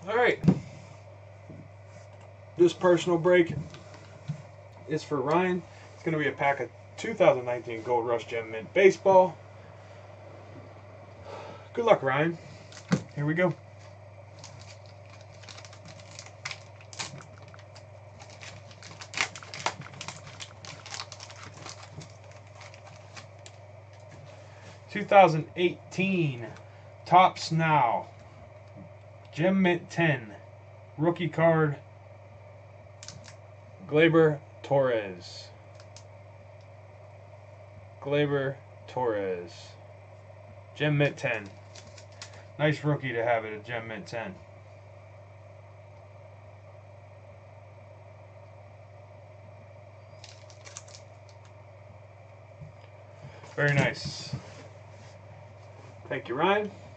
Alright. This personal break is for Ryan. It's going to be a pack of 2019 Gold Rush Gem Mint Baseball. Good luck, Ryan. Here we go. (2018) Topps Now Gem Mint 10 rookie card Gleyber Torres. Gem Mint 10. Nice rookie to have it at Gem Mint 10. Very nice. Thank you, Ryan.